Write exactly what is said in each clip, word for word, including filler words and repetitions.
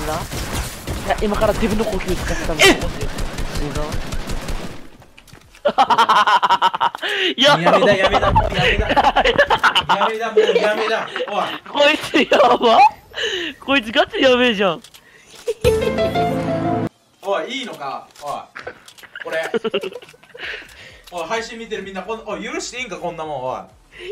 な。いや、今から自分の呼吸使ってたんだ。えっややめだやめだもうやめだやめだもうやめだ。おいこいつやば。こいつガチやべえじゃん。 おいいいのか。おいこれおい配信見てるみんなこんおい許していいんかこんなもん。おい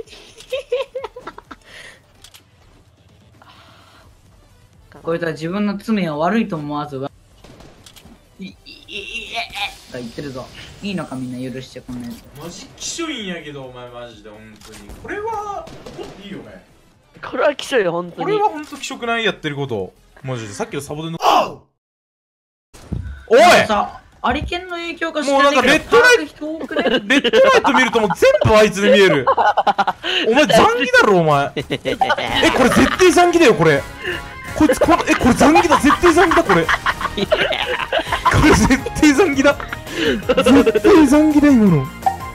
こいつは自分の罪を悪いと思わずいいいいと言ってるぞ。いいのかみんな許してこんなやつ。 マジきしょいんやけどお前マジで本当にこれはもっといいよね。 これはきしょいよ本当に。 これは本当気色ないやってることマジで。さっきのサボテンのおいさアリケンの影響かもうなんかレッドライトレッドライト見るともう全部あいつで見える。お前残機だろお前。えこれ絶対残機だよこれ。こいつこのえこれ残機だ絶対残機だこれ。これ絶対残機だ。絶対残機だ今の。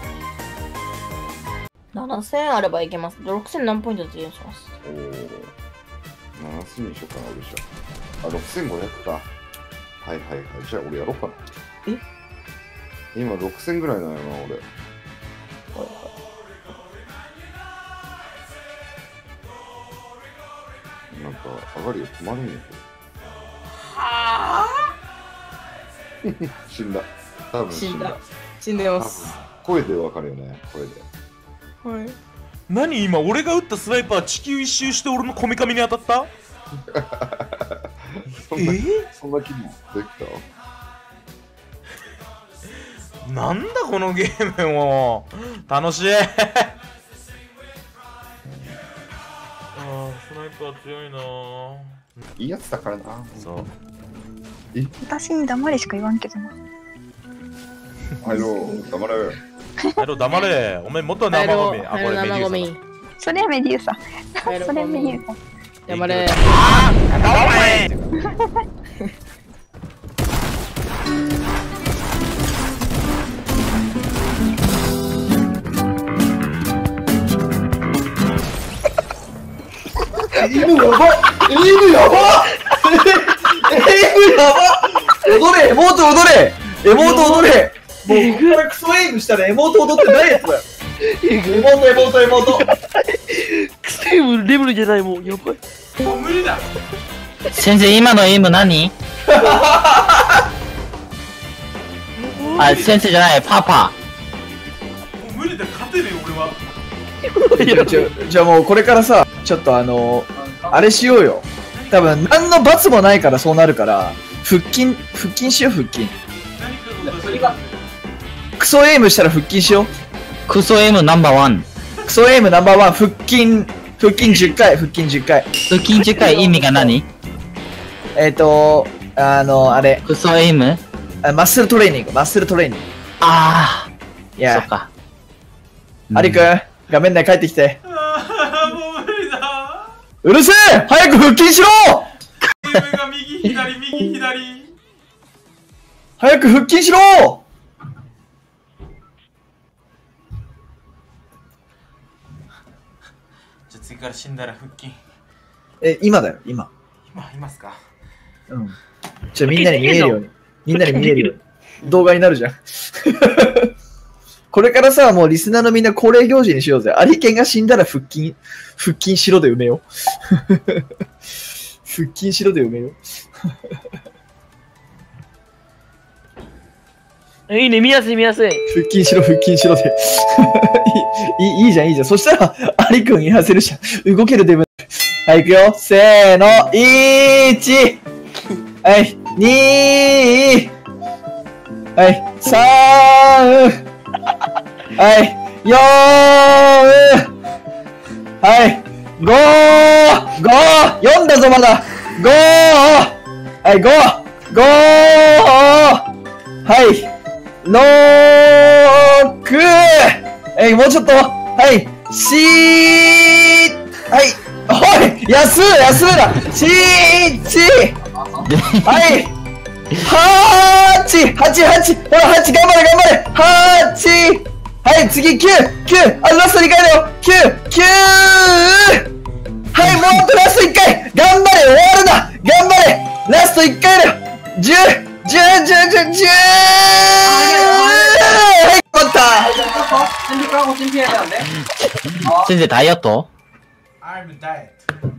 ななせんあればいけます。ろくせん何ポイントで提案します。 おお。ななせんにしようかな俺じゃあ。あろくせんごひゃくか。はいはいはい。じゃあ俺やろうかな。 え？ 今ろくせんぐらいなんやな俺。はいはい。なんか上がりが止まるんやけど。はぁ死んだ。多分死んだ。 死んでます。 声でわかるよね。声で。 はい。 何今俺が撃ったスナイパー地球一周して俺のこめかみに当たった？ そんな、えー、そんな気もできた？なんだこのゲームも楽しい。ああスナイパー強いな。 いいやつだからな。 そう。 え私に黙れしか言わんけどな。 はいろ黙れ。 はいろ黙れ。お前元生ゴミ。あこれメデューサ。 それはメデューサ。それはメデューサ。 黙れ。 ああ黙れ。 エイムやばエイムやばエイムやば踊れエモート踊れエモート踊れもうここからクソエイムしたらエモート踊ってないやつだよ。エモートエモートエモートクソエムレベルじゃないもん。やばいもう無理だ。 先生今のエイム何？あ先生じゃないパパ。 もう無理だ勝てねえ俺は。 じゃじゃあもうこれからさちょっとあのー、あれしようよ。多分何の罰もないからそうなるから腹筋腹筋しよう腹筋。クソエイムしたら腹筋しよう。 クソエイムナンバーワン。 クソエイムナンバーワン腹筋腹筋じゅっかい腹筋じゅっかい。 腹筋じゅっかい意味が何？ えっとあのあれクソエイム？ マッスルトレーニングマッスルトレーニング。 ああいやそっか。 アリくん画面内帰ってきて。 ああもう無理だ。 うるせえ早く腹筋しろ。 ゲームが右左右左。 早く腹筋しろ。 じゃあ次から死んだら腹筋。 え今だよ今。 今いますか。 うん。じゃあみんなに見えるようにみんなに見えるように動画になるじゃん。これからさ、もうリスナーのみんな恒例行事にしようぜ。アリケンが死んだら腹筋、腹筋しろで埋めよう。腹筋しろで埋めよいいね見やすい見やすい。 腹筋しろ腹筋しろで。いい、いいじゃんいいじゃん。そしたら、アリくん言わせるじゃん。動けるデブ。はい、いくよ。せーの。いち。はい。に。はい。さん。はい、よーはい、ごーごーよんだぞまだごーはい、ごごはい、ろくはい、もうちょっとはい、しはいおい安い安いなしはいはーちはちはちほらはち頑張れ頑張れはちはい、次、きゅう、きゅう、あ、ラストにかいだよ、きゅう、きゅう、はい、もうあとラストいっかい、頑張れ、終わるな、頑張れ、ラスト 제, 제! 해, 맞다! 준비 까고 준비해야 되는데? 先生ダイエット I'm diet